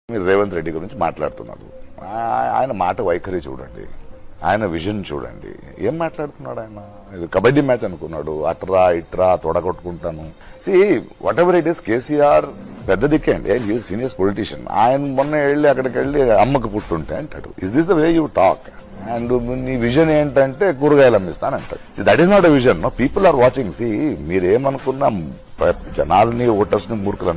మీరు రేవంత్ రెడ్డి గురించి మాట్లాడుతున్నారు. ఆయన మాట వైఖరి చూడండి, ఆయన విజన్ చూడండి. ఏం మాట్లాడుతున్నాడు ఆయన? ఇది కబడ్డీ మ్యాచ్ అనుకున్నాడు. అట్రా ఇట్రా తొడగొట్టుకుంటాను. See whatever it is, KCR పెద్ద దిక్కే అండి. ఆయన సీనియర్ పొలిటీషియన్. ఆయన మొన్న వెళ్ళి అక్కడికి వెళ్ళి అమ్మకు పుట్టుంటే అంటాడు. Is this the way you talk? And నీ విజన్ ఏంటంటే కూరగాయలు అమ్మిస్తానంటాడు. That is not a vision. No, people are watching. See మీరేమనుకున్నా జనాల్ని ఓటర్స్ ని మూర్ఖులు